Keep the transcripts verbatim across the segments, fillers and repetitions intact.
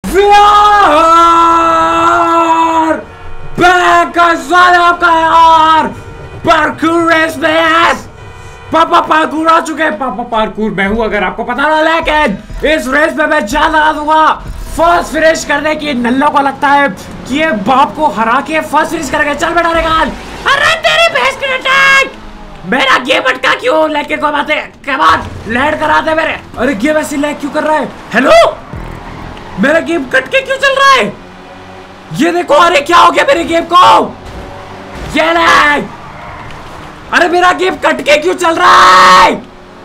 आपका यार पार्कूर रेस में यस पापा पार्कूर आ चुके हैं। पापा पार्कूर मैं हूं, अगर आपको पता ना, लेकिन इस रेस में मैं जान लगा दूंगा फर्स्ट फिनिश करने की। नल्लो को लगता है कि ये बाप को हरा के फर्स्ट फिनिश करेगा। चल बेटा निकाल। अरे तेरी भैंस की अटैक, मेरा गेम अटका क्यों? लेके कोई बात है क्या बात लैंड करा दे मेरे। अरे गेम ऐसे लैग क्यों कर रहा है? हेलो, मेरा गेम कट के क्यों चल रहा है? ये देखो, अरे क्या हो गया मेरे गेम को? ये लैग, अरे मेरा गेम कट के क्यों चल रहा है?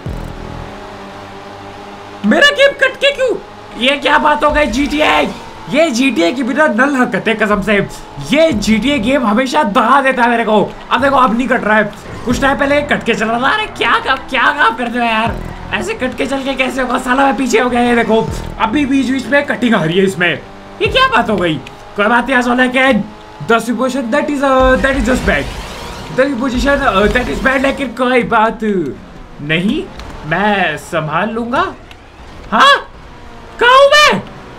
मेरा गेम कट के क्यों? ये क्या बात हो गई? जीटीए, ये जीटीए की बिना नल हरकतें कसम से। ये जीटीए गेम हमेशा दहा देता है मेरे को। अब देखो अब नहीं कट रहा है, कुछ टाइम पहले कट के चल रहा था। अरे क्या क्या काम करते हो यार, ऐसे कट के चल के कैसे होगा? साला मैं पीछे हो गया। ये देखो अभी बीच बीच में कटिंग आ रही है इसमें। ये क्या बात हो गई? कोई बात नहीं, this position that is that is just bad, that position that is bad, लेकिन कोई बात नहीं, मैं संभाल लूंगा। हाँ कहाँ हूं मैं?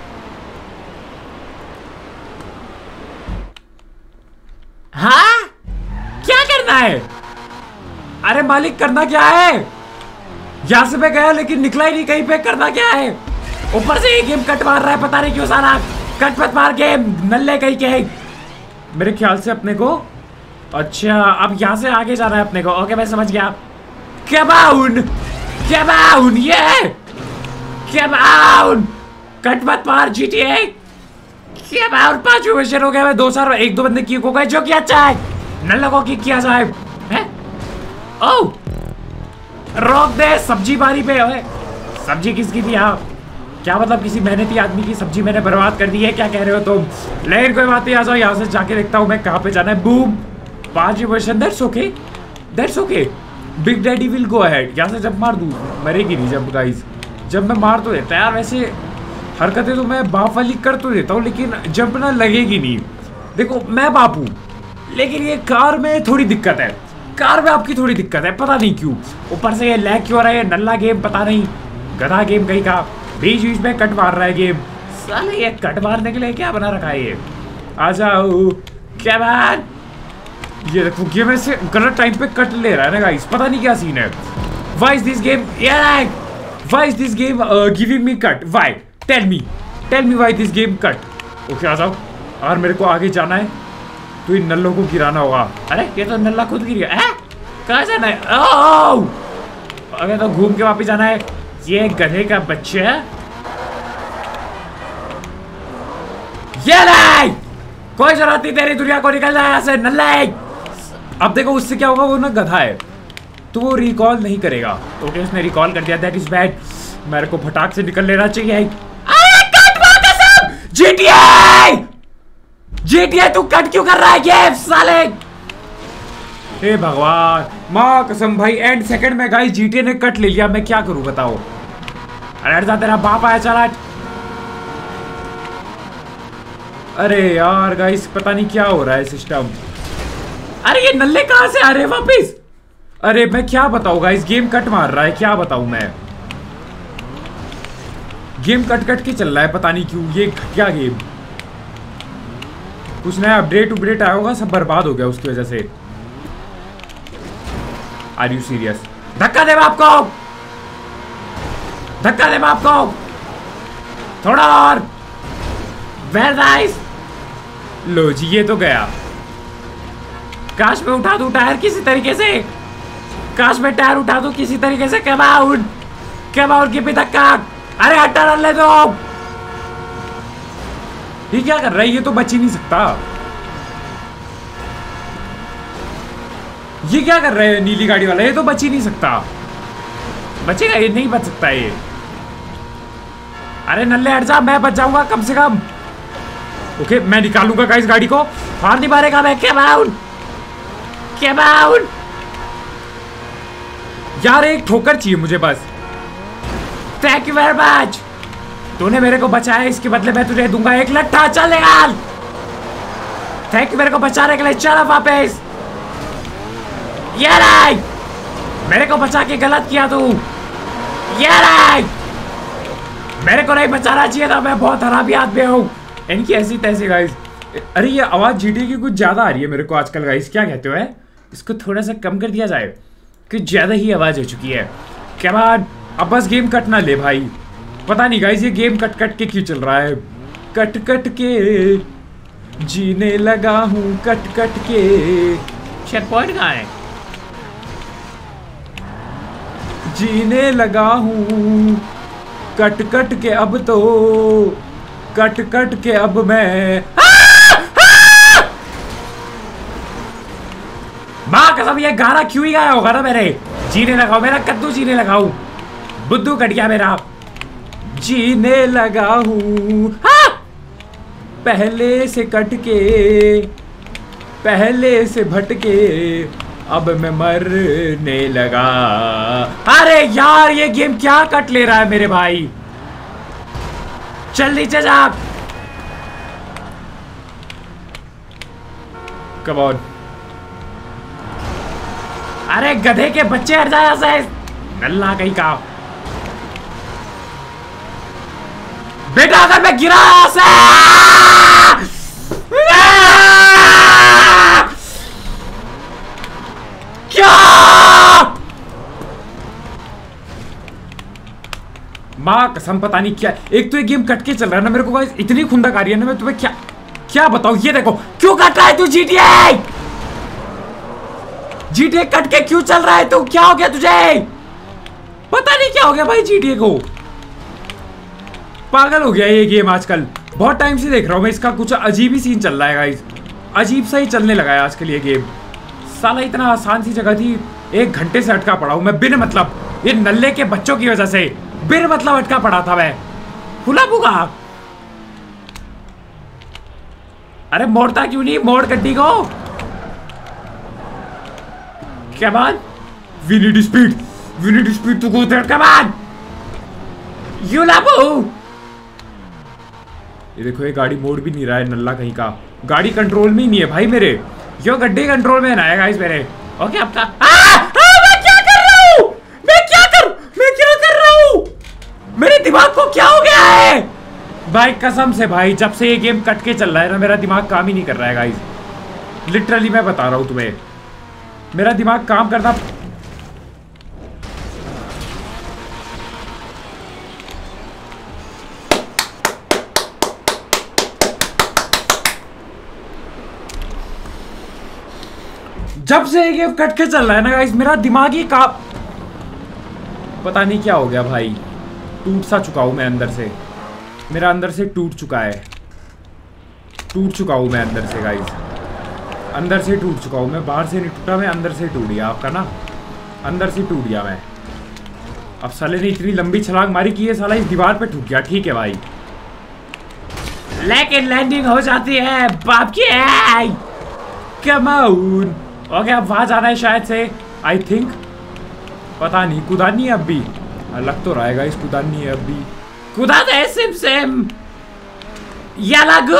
हाँ क्या करना है? अरे मालिक करना क्या है? यहां से मैं गया लेकिन निकला ही नहीं कहीं पे। करना क्या है? ऊपर से ये गेम कट मार रहा है, पता नहीं क्यों सारा कट मत मार के नल्ले कहीं के। मेरे ख्याल से अपने को, अच्छा अब यहाँ से आगे जाना है अपने को। ओके मैं समझ गया। कैबाउन कैबाउन ये कैबाउन, कट मत मार जीटीए। कैबाउन पांच मिशन हो गया। मैं दो चार एक दो बंदे किक हो गए, जो कि अच्छा है। नल्लों को किक किया जाए हैं? ओह रोक दे, सब्जी बारी पे है। सब्जी किसकी थी? यहाँ क्या मतलब किसी मेहनती आदमी की सब्जी मैंने बर्बाद कर दी है? क्या कह रहे हो तुम? लेकिन कोई बात नहीं, आ जाओ यहाँ से जाके देखता हूँ मैं कहाँ पे जाना है। बूम, पांच emotion, that's okay that's okay. Big daddy will go ahead. यहाँ से जब मार दूँ, मरेगी नहीं जब गाइस, जब मैं मार तो देता यार। वैसे हरकतें तो मैं बाप वाली कर तो देता हूँ, लेकिन जब ना लगेगी नहीं। देखो मैं बाप हूँ, लेकिन ये कार में थोड़ी दिक्कत है। कार में आपकी थोड़ी दिक्कत है, पता नहीं क्यों। ऊपर से ये लैग क्यों हो रहा है? नल्ला गेम पता नहीं, गधा गेम कहीं का। बीच बीच में कट मार रहा है गेम। साले ये कट मारने के लिए क्या बना रखा है ये? आ जाओ क्या बात। ये देखो गेम ऐसे गलत टाइम पे कट ले रहा है ना गाइस, पता नहीं क्या सीन है। व्हाई इज दिस गेम यार, why is this game giving me cut? Why? Tell me tell me why this game cut. Okay आ जाओ। और मेरे को आगे जाना है तो इन नल्लों को गिराना होगा। अरे ये तो नल्ला खुद गिर गया है। कहाँ जाना है? ओह अगर तो घूम के वापस जाना है। ये गधे का बच्चा, ये नहीं, कोई जरूरत नहीं तेरी दुनिया को, निकल जाए यहाँ से नल्ला। अब देखो उससे क्या होगा, वो ना गधा है तो वो रिकॉल नहीं करेगा। ओके उसने रिकॉल कर दिया, दैट इज बैड। मेरे को फटाक से निकल लेना चाहिए। जीटीए जीटीए तू कट क्यों कर रहा है ये साले? हे भगवान, माँ कसम भाई एंड सेकंड में गाइस जीटीए ने कट ले लिया। मैं क्या करूं बताओ? अरे जा तेरा बाप आया चला। अरे यार गाइस पता नहीं क्या हो रहा है सिस्टम। अरे ये नल्ले कहां से आ रहे हैं वापिस? अरे मैं क्या बताऊं गाइस, गेम कट मार रहा है, क्या बताऊं मैं। गेम कट कट के चल रहा है, पता नहीं क्यों। ये घटिया गेम, कुछ नया अपडेट अपडेट आया होगा, सब बर्बाद हो गया उसकी वजह से। Are you serious? धक्का दे बाप को, धक्का दे बाप को, थोड़ा और। Very nice. लो जी ये तो गया। काश मैं उठा दूं टायर किसी तरीके से, काश मैं टायर उठा दूं किसी तरीके से। कैबाउन कैबाउन की भी धक्का। अरे हटा डाल ले दो। ये क्या कर रहा है? ये तो बच ही नहीं सकता। ये क्या कर रहा है नीली गाड़ी वाला? ये तो बच ही नहीं सकता। बचेगा? ये नहीं बच सकता ये। अरे नल्ले हट जा, मैं बच जाऊंगा कम से कम। ओके मैं निकालूंगा गाइस गाड़ी को। हार नहीं मारेगा मैं। कैबाउन कैबाउन यार एक ठोकर चाहिए मुझे बस। थैंक यू वेरी मच, तूने मेरे को बचाया, इसके बदले मैं तुझे दूंगा एक लट्ठा। चल निकाल। थैंक यू मेरे को बचाने के लिए। चल वापस। ये नहीं, मेरे को बचा के गलत किया तू। ये नहीं, मेरे को नहीं बचाना चाहिए था, मैं बहुत हरामी आदमी हूँ। इनकी ऐसी तैसी गाइस। अरे ये आवाज जीटी की कुछ ज्यादा आ रही है मेरे को आजकल गाइस, क्या कहते हो? है इसको थोड़ा सा कम कर दिया जाए, कुछ ज्यादा ही आवाज हो चुकी है। क्या बात, अब बस गेम कट ना ले भाई। पता नहीं गाइस ये गेम कट कट के क्यों चल रहा है। कट कट के जीने लगा हूँ, कट कट के। चेक पॉइंट कहाँ है? जीने लगा हूँ कट कट के, अब तो कट कट के अब मैं। माँ कसम ये गाना क्यों ही गाया होगा ना मेरे। जीने लगाओ, मेरा कद्दू जीने लगाऊं, बुद्धू कट गया मेरा। जीने लगा हूं पहले से कट के, पहले से भटके, अब मैं मरने लगा। अरे यार ये गेम क्या कट ले रहा है मेरे भाई। चल नीचे जा। Come on. अरे गधे के बच्चे हट जाए ऐसे, नल्ला कहीं का। बेटा अगर मैं गिरा ऐसे, क्या माँ कसम पता नहीं क्या। एक तो ये गेम कट के चल रहा है ना मेरे को गाइस, इतनी खुंदक आ रही है ना, मैं तुम्हें क्या क्या बताऊं। ये देखो क्यों कट रहा है तू जीटीए, जीटीए कट के क्यों चल रहा है तू, क्या हो गया तुझे? पता नहीं क्या हो गया भाई जीटीए को, पागल हो गया ये गेम आजकल। बहुत टाइम से देख रहा हूं मैं इसका, कुछ अजीब ही सीन चल रहा है गाइस, अजीब सा ही चलने लगा है आजकल ये गेम। साला इतना आसान सी जगह थी, एक घंटे से अटका पड़ा हूं मैं बिन मतलब, ये नल्ले के बच्चों की वजह से बिन मतलब अटका पड़ा था मैं। खुला बुगा। अरे मोड़ता क्यों नहीं, मोड़ गड्डी को। क्या बात, we need speed, we need speed to go there, come on you लाबू। ये देखो ये गाड़ी मोड़ भी नहीं रहा है नल्ला कहीं का, गाड़ी कंट्रोल में ही नहीं है भाई मेरे, यो गड्ढे कंट्रोल में ना है गाइस मेरे। ओके आपका आ, आ, मैं क्या कर रहा हूँ, मैं क्या कर मैं क्या कर रहा हूँ, मेरे दिमाग को क्या हो गया है भाई। कसम से भाई जब से ये गेम कट के चल रहा है ना, मेरा दिमाग काम ही नहीं कर रहा है गाइस, लिटरली मैं बता रहा हूँ तुम्हें, मेरा दिमाग काम करना। जब से ये गेम कट के चल रहा है ना गाइस, मेरा दिमाग ही का पता नहीं क्या हो गया भाई, टूट सा चुका हूं मैं अंदर से, मेरा अंदर से टूट चुका है, टूट चुका हूं मैं अंदर से गाइस, अंदर से टूट चुका हूं मैं, बाहर से नहीं टूटा मैं, अंदर से टूट गया आपका ना, अंदर से टूट गया मैं। अब साले ने इतनी लंबी छलांग मारी कि ये साला इस दीवार पे ठुक गया। ठीक है भाई, लेकिन लैंडिंग हो जाती है बाप की। Come on. ओके अब वहां जाना है शायद से, आई थिंक, पता नहीं। कुदानी है अब भी, लग तो रहेगा इस कुदानी है अब भी, कुदा दे सिम सिम याला गू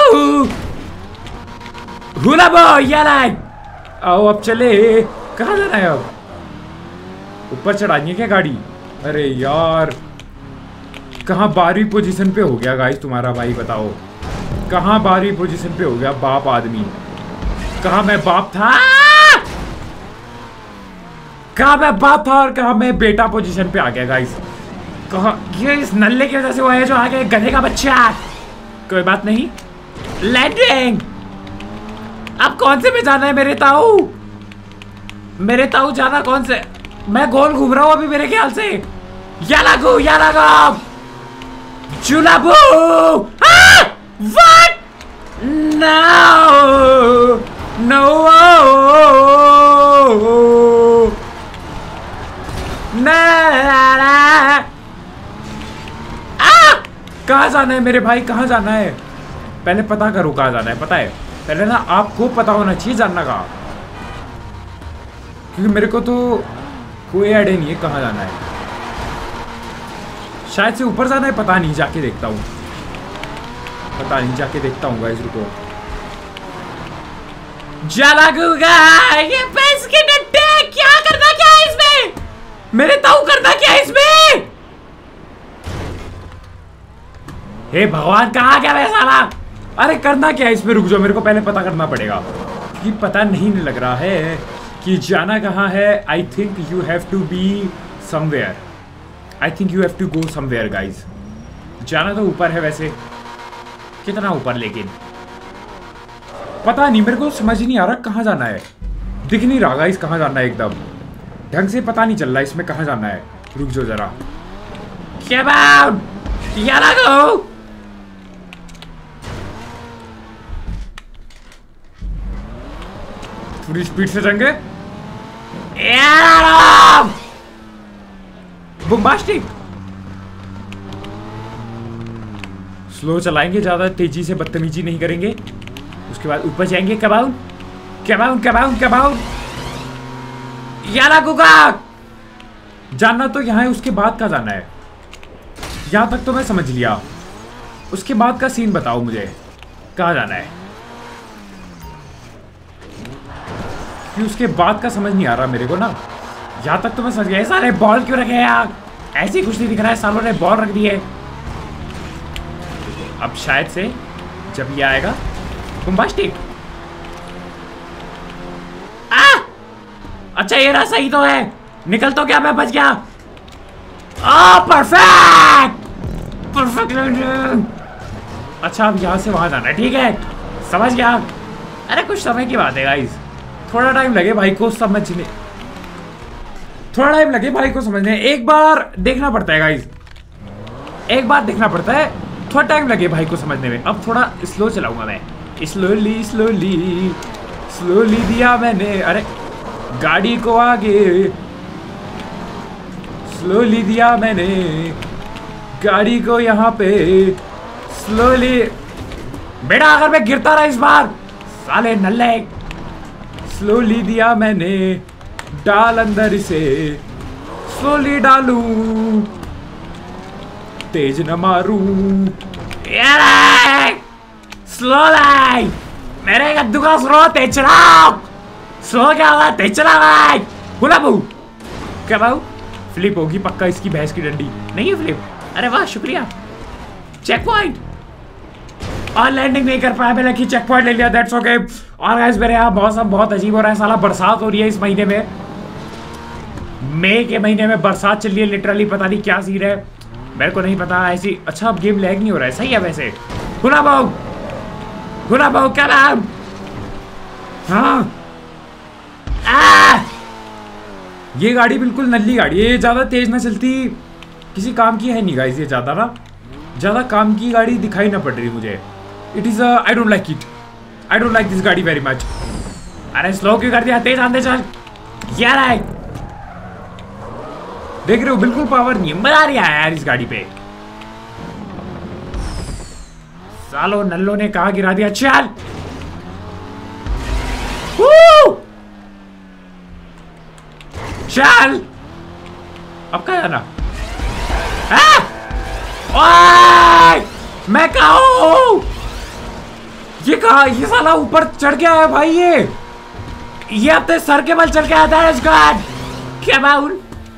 हुला बो याला। आओ अब चले, कहाँ जाना है अब, ऊपर चढ़ानी है क्या गाड़ी? अरे यार कहाँ बारहवीं पोजीशन पे हो गया गाइस तुम्हारा भाई, बताओ कहाँ बारहवीं पोजीशन पे हो गया बाप आदमी। कहाँ मैं बाप था, कहाँ मैं बाप था और कहाँ मैं बेटा पोजीशन पे आ गया गाइस। कहाँ ये इस नल्ले की वजह से वो है जो आ गया गधे का बच्चा। कोई बात नहीं, लैंडिंग। अब कौन से में जाना है मेरे ताऊ, मेरे ताऊ जाना कौन से, मैं गोल घूम रहा हूँ अभी मेरे ख्याल से। याला गो याला गो चुलाबू। व्हाट नो नो कहाँ जाना है मेरे भाई, कहाँ जाना है? पहले पता करो कहाँ जाना है, पता है पहले ना, आपको पता होना चाहिए जानना कहाँ, क्योंकि मेरे को तो कोई आइडिया नहीं है कहाँ जाना है। शायद से ऊपर जाना है, पता नहीं, जाके देखता हूँ, पता नहीं, जाके देखता हूँ गाइस, रुको। जालागूगा ये पैस के डट्टे, क्या करना क्या है इसमें, मेरे ताऊ करना क्या है इसमें? हे भगवान कहाँ गया मैं साला। अरे करना क्या है इसमें, रुक जाओ मेरे को पहले पता करना पड़ेगा कि पता नहीं लग रहा है कि जाना कहाँ है। I think you have to be somewhere, I think you have to go somewhere guys. जाना तो ऊपर है वैसे, कितना ऊपर लेकिन पता नहीं, मेरे को समझ ही नहीं आ रहा कहाँ जाना है। दिख नहीं रहा गाइस कहाँ जाना है, एकदम ढंग से पता नहीं चल रहा इसमें कहाँ जाना है। रुक जाओ जरा, क्या बात यार गो। थोड़ी स्पीड से चलेंगे। बम्बास्टिक स्लो चलाएंगे, ज्यादा तेजी से बदतमीजी नहीं करेंगे। उसके बाद ऊपर जाएंगे, कबाउन कबाउन कबाउन कबाउन यारा गुगा। जानना तो यहाँ है, उसके बाद का जाना है। यहाँ तक तो मैं समझ लिया, उसके बाद का सीन बताओ मुझे कहाँ जाना है, कि उसके बाद का समझ नहीं आ रहा मेरे को ना। यहाँ तक तो मैं समझ गया। सारे बॉल क्यों रखे यार, ऐसी कुछ नहीं दिख रहा है, सालों ने बॉल रख दी है। अब शायद से जब ये आएगा बम्बास्टिक, आ अच्छा ये रहा, सही तो है, निकल तो क्या, मैं बच गया। आ परफेक्ट परफेक्ट। अच्छा अब यहाँ से वहां जाना है, ठीक है समझ गया। अरे कुछ समय की बात है गाइस, थोड़ा टाइम लगे भाई को समझने, थोड़ा टाइम लगे भाई को समझने। एक बार देखना पड़ता है गाइस, एक बार देखना पड़ता है, थोड़ा टाइम लगे भाई को समझने में। अब थोड़ा स्लो चलाऊंगा मैं, स्लोली स्लोली स्लोली दिया मैंने। अरे गाड़ी को आगे स्लोली दिया मैंने, गाड़ी को यहाँ पे स्लोली। बेटा अगर मैं गिरता रहा इस बार, साले नल्ले, स्लोली दिया मैंने, डाल अंदर इसे, स्लोली डालू, तेज न मारू। स्लोली मेरे गद्दू का स्लो तेज चलाओ, स्लो क्या हुआ, तेज चला भाई। बोला बहू क्या बहू, फ्लिप होगी पक्का इसकी भैंस की डंडी, नहीं है फ्लिप। अरे वाह शुक्रिया। चेक पॉइंट, और लैंडिंग नहीं कर पाया मैंने कि चेक पॉइंट ले लिया, दैट्स ओके। और गाइस मेरे यहाँ मौसम बहुत अजीब हो रहा है, साला बरसात हो रही है इस महीने में, मई के महीने में बरसात चल रही है लिटरली, पता नहीं क्या सीन है मेरे को नहीं पता ऐसी। अच्छा अब गेम लैग नहीं हो रहा है, सही है वैसे। गुना बाऊ गुना बाऊ क्या नाम, हाँ आ! ये गाड़ी बिल्कुल नल्ली गाड़ी है, ये ज्यादा तेज ना चलती, किसी काम की है नहीं गाइस ये, ज्यादा ना ज्यादा काम की गाड़ी दिखाई ना पड़ रही मुझे। It is I don't like it, I don't like this गाड़ी वेरी मच। अरे स्लो क्यों कर दिया, तेज आंदे चल यार। है देख रहे हो बिल्कुल पावर नहीं है, मजा आ रहा है यार इस गाड़ी पे। सालो नल्लो ने कहा गिरा दिया, चल चल अब क्या जाना। मैं कहा हूं, ये कहा, ये साला ऊपर चढ़ के आया भाई, ये ये अपने सर के बल चढ़ के आता है इसका। क्या बाउल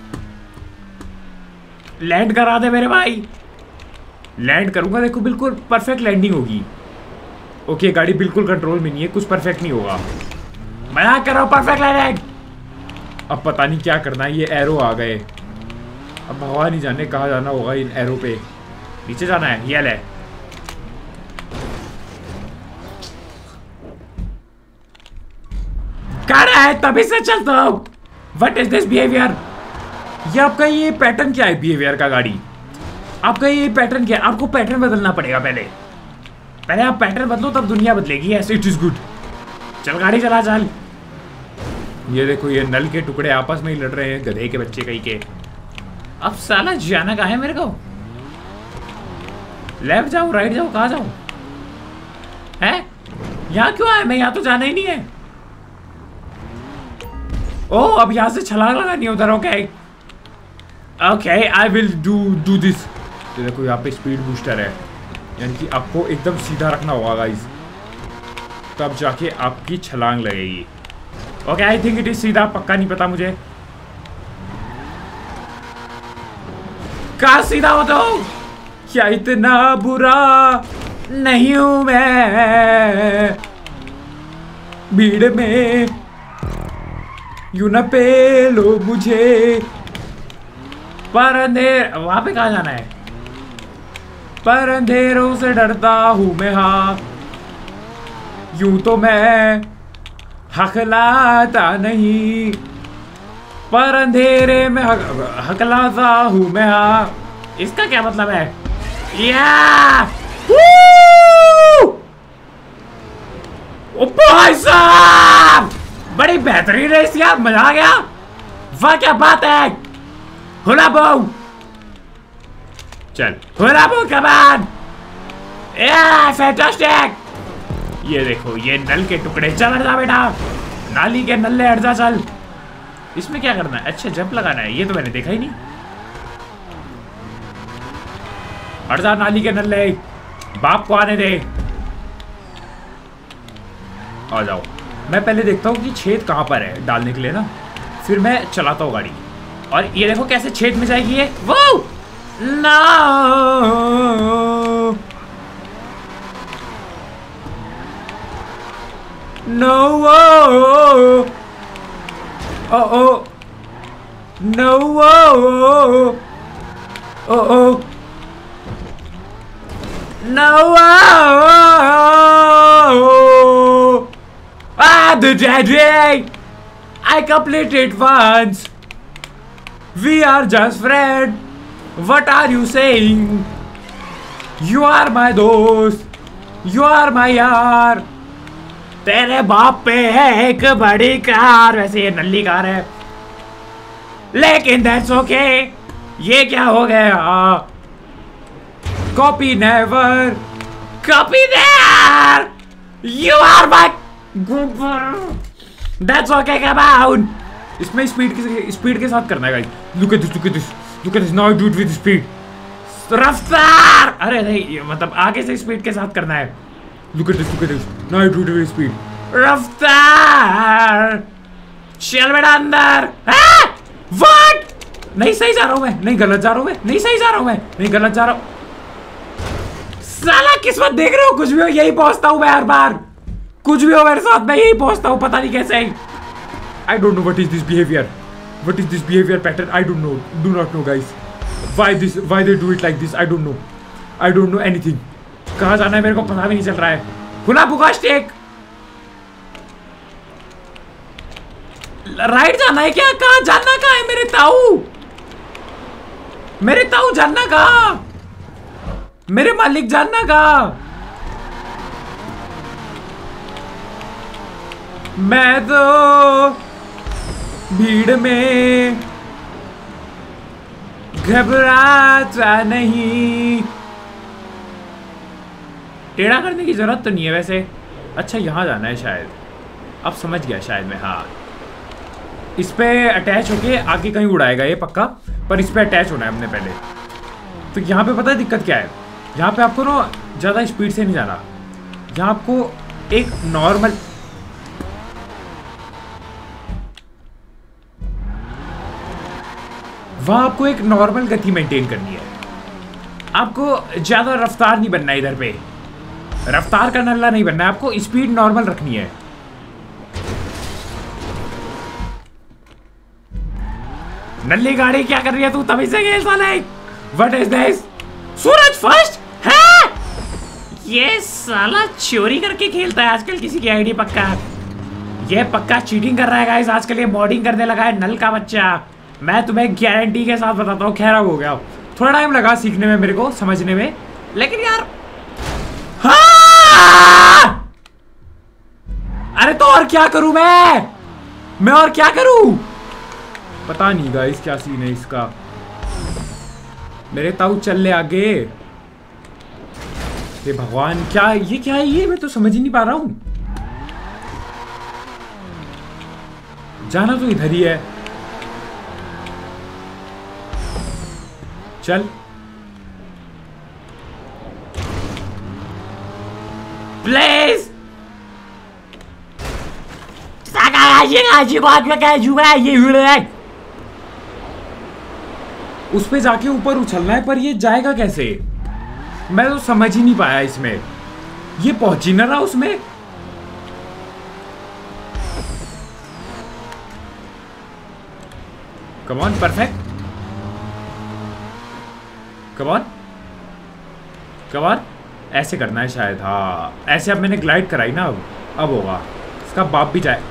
लैंड करा दे मेरे भाई, लैंड करूंगा देखो, बिल्कुल परफेक्ट लैंडिंग होगी। ओके गाड़ी बिल्कुल कंट्रोल में नहीं है, कुछ परफेक्ट नहीं होगा, मजाक कर रहा हूं, परफेक्ट लैंडिंग। अब पता नहीं क्या करना है, ये एरो आ गए, अब भगवान ही जाने कहाँ जाना होगा इन एरो पे। नीचे जाना है, ये ले कर है तभी से चलता हूं। व्हाट इज दिस बिहेवियर, ये आपका ये पैटर्न क्या है बिहेवियर का गाड़ी, आपका ये पैटर्न क्या है, आपको पैटर्न बदलना पड़ेगा पहले, पहले आप पैटर्न बदलो तब दुनिया बदलेगी, ऐसे इट इज गुड। चल गाड़ी चला चल। ये देखो ये नल के टुकड़े आपस में ही लड़ रहे हैं, गधे के बच्चे कहीं के। अब साला जाना कहाँ है मेरे को, लेफ्ट जाऊं राइट जाऊं कहाँ जाऊं, है यहाँ क्यों आया मैं, यहाँ तो जाना ही नहीं है। ओह अब यहाँ से छलांग लगानी है उधर, okay okay I will do do this. देखो यहाँ पे स्पीड बूस्टर है, यानी कि आपको एकदम सीधा रखना होगा गाइस, तब जाके आपकी छलांग लगेगी। Okay I think it is सीधा, पक्का नहीं पता मुझे, कार सीधा हो तो क्या इतना बुरा नहीं हूं मैं, भीड़ में यूं न पेलो मुझे, पर अंधेर वहां पे कहा जाना है, पर अंधेरों से डरता हूं मैं, हाँ यूं तो मैं हकलाता नहीं, पर अंधेरे में हक, हकलाता हूं मैं, हाँ। इसका क्या मतलब है? या ओ भाई साहब, बड़ी बेहतरीन रेस यार, मजा आ गया। वाह क्या बात है। हुला बो, चल हुला बो, कमान, या फैंटास्टिक। ये देखो ये नल के टुकड़े, चल हट जा बेटा, नाली के नल्ले हट जा, चल। इसमें क्या करना है? अच्छा जंप लगाना है, ये तो मैंने देखा ही नहीं। हट जा नाली के नल्ले, बाप को आने दे। आ जाओ, मैं पहले देखता हूँ कि छेद कहाँ पर है डालने के लिए ना, फिर मैं चलाता हूँ गाड़ी। और ये देखो कैसे छेद में जाएगी ये, वो no no, oh oh no, oh oh no, ah, the daddy, I completed once. We are just friends. What are you saying? You are my दोस्त, you are my यार। तेरे बाप पे है एक बड़ी कार, वैसे ये नल्ली कार है, लेकिन that's okay। ये क्या हो गया? Copy never, copy there. You are my goober. That's okay, come on. इसमें स्पीड के स्पीड के साथ करना है guys. Look at this, look at this, look at this. Now do it with speed. रफ्तार, अरे नहीं मतलब आगे से स्पीड के साथ करना है। Look at this, look at this. Now do it with speed. रफ्तार, चल बेटा अंदर। What? नहीं सही जा रहा हूँ मैं, नहीं गलत जा रहा हूँ मैं, नहीं सही जा रहा हूँ मैं, नहीं गलत जा रहा हूँ। साला किस्मत देख रहे हो, कुछ भी हो यही पहुंचता हूं मैं हर बार, कुछ भी हो मेरे साथ मैं यही पहुंचता हूं, पता नहीं कैसे। I don't know what is this behaviour, what is this behaviour pattern, I don't know, do not know guys, why this, why they do it like this, I don't know, I don't know anything. कहां जाना है मेरे को पता भी नहीं चल रहा है। खुला बुका स्टेक, राइट जाना है क्या? कहां जाना, कहां है मेरे ताऊ, मेरे ताऊ जानना कहां, मेरे मालिक जानना का। मैं तो भीड़ में घबराता नहीं। टेढ़ा करने की जरूरत तो नहीं है वैसे। अच्छा यहाँ जाना है शायद, अब समझ गया शायद मैं। हाँ इस पे अटैच होके आगे कहीं उड़ाएगा ये पक्का, पर इस पे अटैच होना है हमने पहले। तो यहाँ पे पता है दिक्कत क्या है, यहाँ पे आपको ना ज़्यादा स्पीड से नहीं जाना, यहाँ आपको एक नॉर्मल वहाँ आपको एक नॉर्मल गति मेंटेन करनी है। आपको ज़्यादा रफ्तार नहीं बनना है, इधर पे रफ्तार का नल्ला नहीं बनना है, आपको स्पीड नॉर्मल रखनी है। नल्ली गाड़ी क्या कर रही है तू, तभी से खेल साला। What is this? Suraj first है ये साला, चोरी करके खेलता है आजकल किसी की आईडी, पक्का ये पक्का चीटिंग कर रहा है गाइस आजकल, ये मॉडिंग करने लगा है नल का बच्चा। मैं तुम्हें गारंटी के साथ बताता हूँ, खैरा हो गया, थोड़ा टाइम लगा सीखने में मेरे को, समझने में, लेकिन यार हाँ! अरे तो और क्या करूं मैं मैं और क्या करूं, पता नहीं गाइस क्या सीन है इसका। मेरे ताऊ चल ले आगे। हे भगवान, क्या ये क्या है ये, मैं तो समझ ही नहीं पा रहा हूं। जाना तो इधर ही है, चल। प्लीज उस पे जाके ऊपर उछलना है, पर ये जाएगा कैसे? मैं तो समझ ही नहीं पाया इसमें, ये पहुंच ही ना रहा उसमें। Come on, perfect, come on, come on. ऐसे करना है शायद, हाँ ऐसे। अब मैंने ग्लाइड कराई ना, अब अब होगा। इसका बाप भी जाए।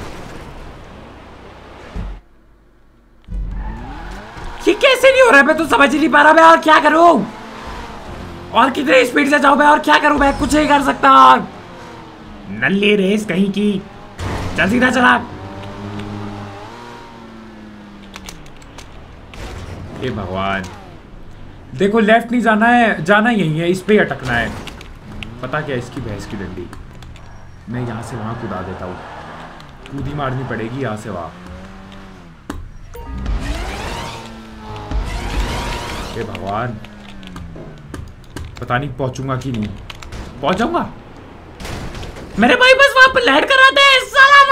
ये कैसे नहीं हो रहा है? मैं तो समझ ही नहीं पा रहा मैं और क्या करूं, और कितने स्पीड से जाऊं मैं, और क्या करूं मैं? कुछ नहीं कर सकता। नल्ली रेस कहीं की, चल सीधा चला। हे भगवान, देखो लेफ्ट नहीं जाना है, जाना यही है, इस पे अटकना है। पता क्या इसकी भैंस की डंडी, मैं यहाँ से वहाँ कूदा देता हूँ। कूदी मारनी पड़ेगी यहाँ से वहाँ। हे भगवान, पता नहीं पहुंचूंगा कि नहीं। पहुंचाऊंगा मेरे भाई, बस वहां पर लैंड करा दे साला।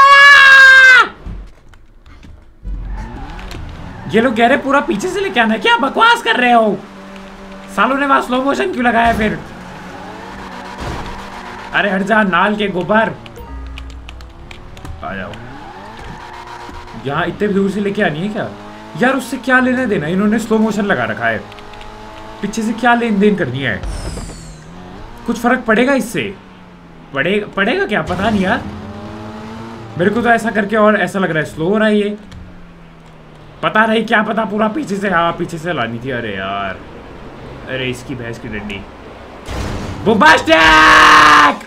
ये लोग कह रहे पूरा पीछे से लेके आना है, क्या बकवास कर रहे हो? सालों ने वहां स्लो मोशन क्यों लगाया फिर? अरे हट जा नाल के गोबर, आ जाओ। यहाँ इतने दूर से लेके आनी है क्या यार? उससे क्या लेना देना, इन्होंने स्लो मोशन लगा रखा है, पीछे से क्या लेन देन करनी है? कुछ फर्क पड़ेगा इससे? पड़ेगा पड़ेगा क्या पता नहीं यार, मेरे को तो ऐसा करके और ऐसा लग रहा है स्लो हो रहा है ये। पता नहीं, क्या पता पूरा पीछे से, हाँ पीछे से लानी थी। अरे यार, अरे इसकी भैंस की डंडी। बुम्बास्टिक!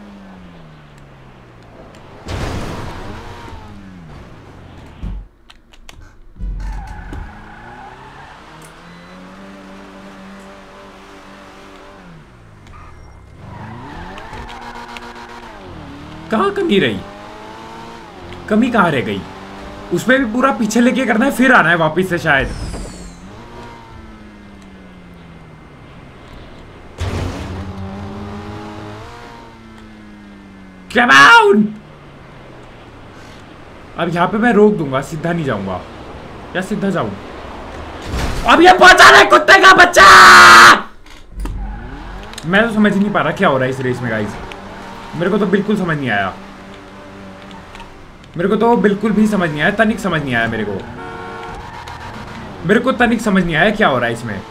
कहाँ कमी रही? कमी कहाँ रह गई? उसमें भी पूरा पीछे लेके करना है, फिर आना है वापस से शायद। Come on! अब यहाँ पे मैं रोक दूंगा, सीधा नहीं जाऊंगा, या सीधा जाऊं? अब ये पहुंचा रहा है कुत्ते का बच्चा! मैं तो समझ नहीं पा रहा क्या हो रहा है इस रेस में गाइस। मेरे को तो बिल्कुल समझ नहीं आया, मेरे को तो बिल्कुल भी समझ नहीं आया, तनिक समझ नहीं आया मेरे को मेरे को तनिक समझ नहीं आया क्या हो रहा है इसमें।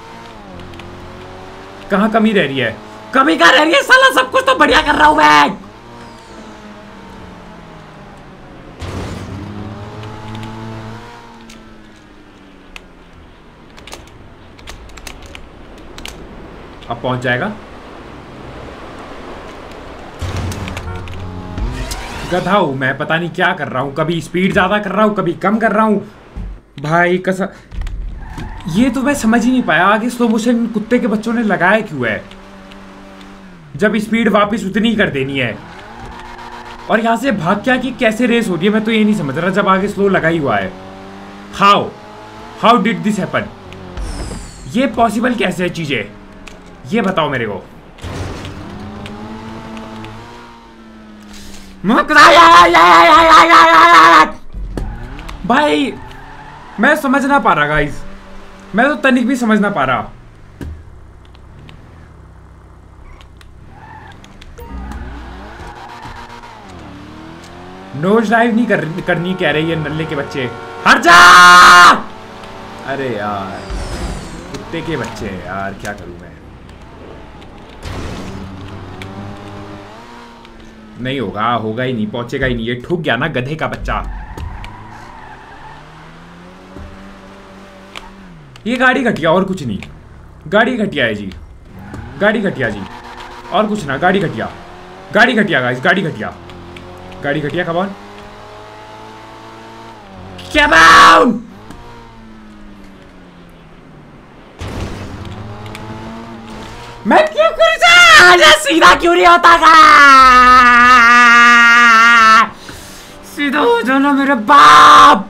कहाँ कमी रह रही है? कमी कहाँ रह रही है साला? सब कुछ तो बढ़िया कर रहा हूं मैं। अब पहुंच जाएगा। गधा हूं मैं, पता नहीं क्या कर रहा हूं, कभी स्पीड ज्यादा कर रहा हूं, कभी कम कर रहा हूं भाई कसम। ये तो मैं समझ ही नहीं पाया, आगे स्लो मोशन कुत्ते के बच्चों ने लगाया क्यों है, जब स्पीड वापस उतनी ही कर देनी है। और यहां से भाग क्या कि कैसे रेस हो रही है, मैं तो ये नहीं समझ रहा, जब आगे स्लो लगा ही हुआ है। How how did this happen? ये पॉसिबल कैसे है चीजें, ये बताओ मेरे को। भाई मैं समझ ना पा रहा गाइस, मैं तो तनिक भी समझ ना पा रहा। नोज डाइव नहीं कर, करनी कह रही है नल्ले के बच्चे। हट जा! अरे यार कुत्ते के बच्चे यार, क्या करूं मैं? नहीं होगा, होगा ही नहीं, पहुंचेगा ही नहीं, ये ठुक गया ना गधे का बच्चा। ये गाड़ी घटिया और कुछ नहीं, गाड़ी घटिया है जी, गाड़ी घटिया जी, और कुछ ना, गाड़ी घटिया, गाड़ी घटिया गाइस, गाड़ी घटिया, गाड़ी घटिया। Come on, come on! मैं क्यों कर जा सीधा क्यों नहीं होता का? सीधा हो जाना मेरे बाप।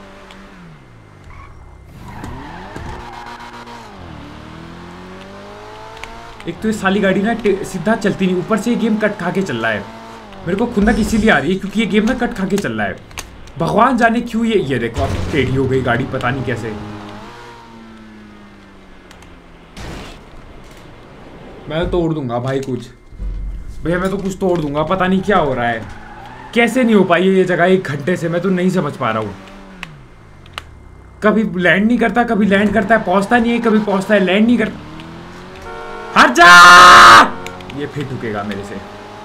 एक तो ये साली गाड़ी ना सीधा चलती नहीं, ऊपर से ये गेम कट खा के चल रहा है। मेरे को खुंदक इसीलिए आ रही है क्योंकि ये गेम ना कट खा के चल रहा है, भगवान जाने क्यों। ये ये देखो अब टेढ़ी हो गई गाड़ी, पता नहीं कैसे। मैं तो तोड़ दूंगा भाई कुछ, भैया मैं तो कुछ तोड़ दूंगा। पता नहीं क्या हो रहा है, कैसे नहीं हो पाई है ये जगह एक घंटे से, मैं तो नहीं समझ पा रहा हूँ। कभी लैंड नहीं करता, कभी लैंड करता है पहुंचता नहीं है, कभी पहुंचता है लैंड नहीं करता। हट जा! ये फिर ठुकेगा मेरे से,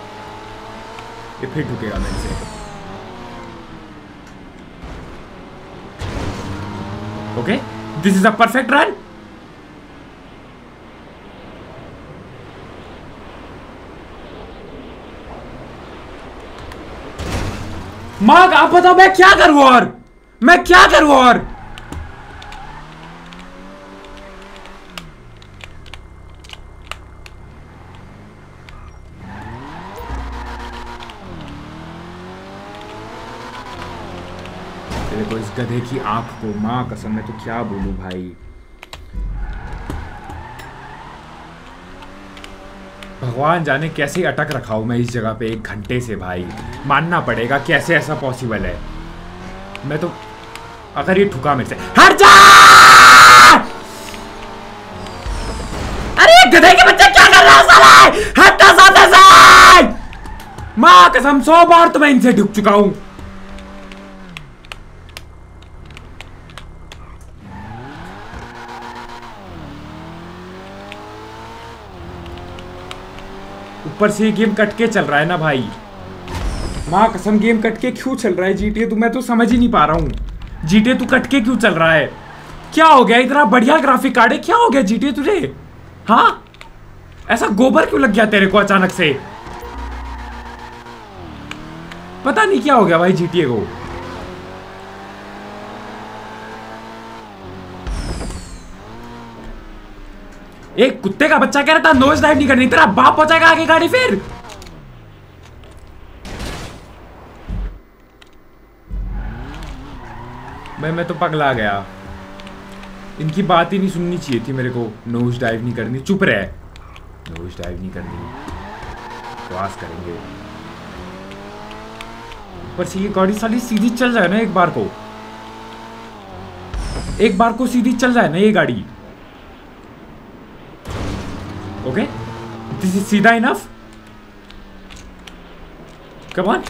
ये फिर ठुकेगा मेरे से। Okay, this is a perfect run. Mark आप बताओ मैं क्या करूं, और मैं क्या करूं और देखो इस गधे की आंख को, मां कसम मैं तो क्या बोलूं भाई। भगवान जाने कैसे अटक रखा हूं मैं इस जगह पे एक घंटे से भाई, मानना पड़ेगा कैसे ऐसा पॉसिबल है। मैं तो अगर ये ठुका मेरे से, हट जा! अरे गधे के बच्चे क्या कर रहा है साले, हटना सामने से! मां कसम सौ बार तो मैं इनसे ढुक चुका हूं। ऊपर से ये गेम कट के चल रहा है ना भाई, मां कसम गेम कट के क्यों चल रहा है जीटीए, तो मैं तो समझ ही नहीं पा रहा हूँ जीटीए तू कट के क्यों चल रहा है। क्या हो गया, इतना बढ़िया ग्राफिक कार्ड है, क्या हो गया जीटीए तुझे? हाँ ऐसा गोबर क्यों लग गया तेरे को अचानक से, पता नहीं क्या हो गया भाई जीटीए को। एक कुत्ते का बच्चा कह रहा था नोज डाइव नहीं करनी, तेरा बाप पहुंचाएगा आगे गाड़ी फिर। भाई मैं तो पगला गया, इनकी बात ही नहीं सुननी चाहिए थी मेरे को। नोज डाइव नहीं करनी, चुप रहे, नोज डाइव नहीं करनी, क्रॉस करेंगे। ऊपर से ये गाड़ी साली सीधी चल जाए ना एक बार को, एक बार को सीधी चल जाए ना ये गाड़ी। ओके दिस इज सीधा enough, come on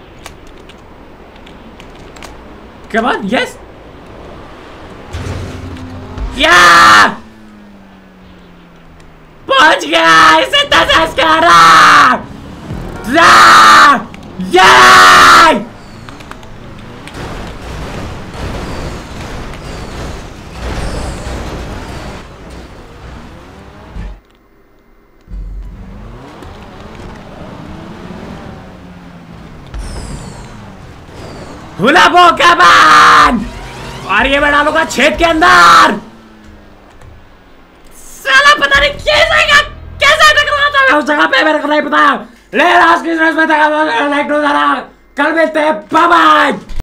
come on, yes या पहुंच गया, इसे तजाज कर रहा ये। हुला बो कमान, और ये मैं डालूंगा छेद के अंदर। साला पता नहीं कैसे कैसे टकराना था मैं उस जगह पे, मेरे को नहीं पता। ले आज की में कल मिलते हैं, बाय बाय।